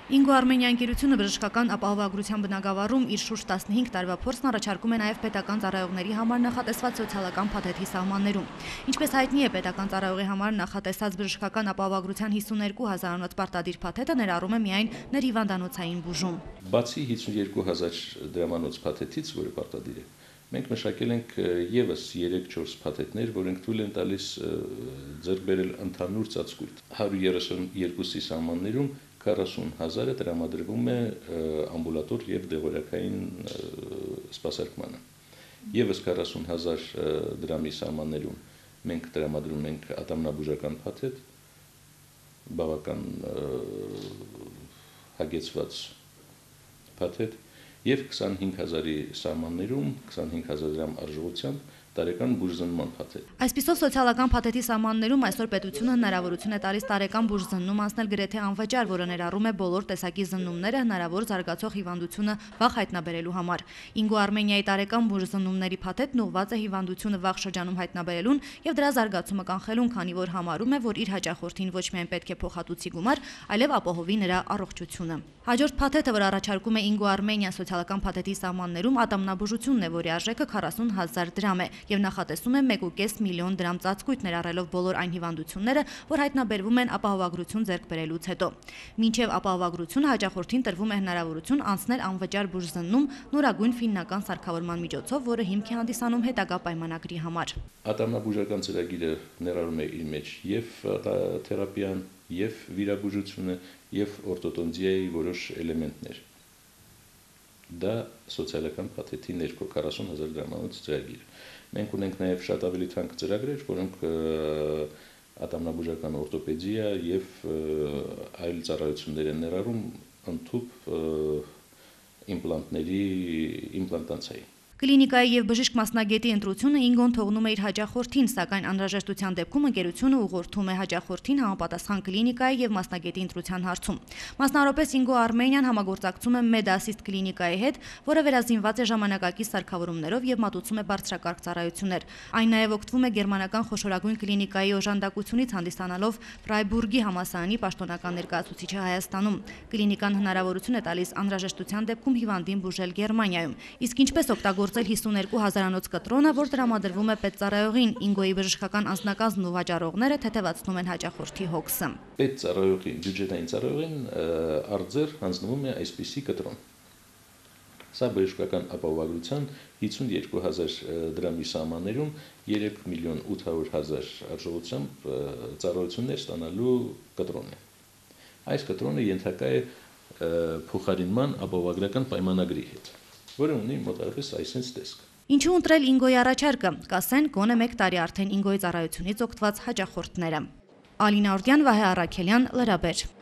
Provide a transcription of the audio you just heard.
Ինգո Արմենիա ընկերությունը բժշկական ապահովագրության բնագավառում իր շուրջ 15 տարվա փորձն առաջարկում է նաև պետական ծառայողների համար նախատեսված սոցիալական փաթեթի սահմաններում։ Ինչպես հայտնի է, պետական ծառայողի համար նախատեսած բժշկական ապահովագրության 52,000-անոց պարտադիր փաթեթը ներառում է միայն ներհիվանդանոցային բուժում։ Բացի 52,000 դրամանոց փաթեթից, որը պարտադիր է, մենք մշակել ենք եւս 3-4 փաթեթներ, որոնք թույլ են տալիս ձեռք բերել ընդհանուր ծածկույթ։ 132-ի սահմաններում 40,000-ը տրամադրվում է ամբուլատոր եւ դեղորայքային սպասարկմանը։ Եվս 40,000 դրամի սահմաններում մենք տրամադրում ենք ատամնաբուժական փաթեթ, բավական հագեցված փաթեթ եւ 25,000-ի սահմաններում 25,000 դրամ արժողությամբ տարեկան բուժզննման փաթեթ։ Այսպիսով սոցիալական փաթեթի սահմաններում այսօր պետությունը հնարավորություն է տալիս տարեկան բուժզննում անցնել գրեթե անվճար, որը ներառում է բոլոր տեսակի զննումները հնարավոր զարգացող հիվանդությունը վաղ հայտնաբերելու համար։ Ինգո Արմենիայի տարեկան բուժզննումների փաթեթն ուղղված է հիվանդությունը վաղ շրջանում հայտնաբերելուն եւ դրա զարգացումը կանխելուն, քանի որ համարում է, որ իր հաճախորդին ոչ միայն պետք է փոխհատուցի գումար, այլև ապահովի նրա առողջությունը։ Հաջորդ փաթեթը, որ առաջարկում է Ինգո Արմենիա սոցիալական փաթեթի սահմաններում, ատամնաբուժությունն է, որի արժեքը 40,000 դրամ է եւ նախատեսում է 1.5 միլիոն դրամ ծածկույթ ներառելով բոլոր այն հիվանդությունները, որ հայտնաբերվում են ապահովագրություն ձեռք բերելուց հետո։ Մինչև ապահովագրությունը հաճախորդին տրվում է հնարավորություն անցնել անվճար բուժզննում նորագույն ֆիննական սարքավորման միջոցով, որը հիմք է հանդիսանում հետագա պայմանագրի համար։ Ատամնաբուժական ծրագիրը ներառում է իր մեջ եւ թերապիան, եւ վիրաբուժությունը, եւ օրտոդոնտիայի որոշ էլեմենտներ։ Դա սոցիալական փաթեթի ներքո 40,000 դրամանոց ծրագիր։ Մենք ունենք նաև շատ ավելի թանկ ծրագրեր, որոնք ատամնաբուժական օրտոպեդիա եւ այլ ծառայություններ են ներառում ընդհանուր իմպլանտացիայի։ Կլինիկայի եւ բժիշկ մասնագետի ընտրությունը Ինգոն թողնում է իր հաճախորդին, սակայն անհրաժեշտության դեպքում ընկերությունը ուղղորդում է հաճախորդին համապատասխան կլինիկայի եւ մասնագետի ընտրության հարցում։ Մասնավորապես Ինգո Արմենիան համագործակցում է MedAssist կլինիկայի հետ, որը վերազինված է ժամանակակից սարքավորումներով եւ մատուցում է բարձրակարգ ծառայություններ։ Այն նաեւ օգտվում է գերմանական խոշորագույն կլինիկայի օժանդակությունից, հանդիսանալով Ֆրայբուրգի համալսարանի պաշտոնական ներկայացուցիչը Հայաստանում։ Կլինիկան հնարավորություն է տալիս անհրաժեշտության դեպքում հիվանդին բուժել Գերմանիայում։ Իսկ ինչպես օգտագործել 52,000-անոց կտրոնը, որ տրամադրվում է պետծառայողին, Ինգոյի բժշկական անձնակազմն ու վաճառողները թեթևացնում են հաճախորդի հոգսը։ Պետծառայողին, բյուջետային ծառայողին արձեր հանձնվում է այսպիսի կտրոն։ Սա բժշկական ապահովագրության 52,000 դրամի սահմաններում 3,800,000 արժողությամբ ծառայություններ ստանալու կտրոն է։ Այս կտրոնը ենթակա է փոխարինման ապահովագրական պայմանագրի հետ, որը ունի մոտավորապես այսպես տեսք։ Ինչու ընտրել Ինգոյի առաջարկը, կասեն գոնե 1 տարի արդեն Ինգոյի ծառայությունից օգտված հաճախորդները։ Ալինա Օրդյան, Վահե Առաքելյան, Լրաբեր։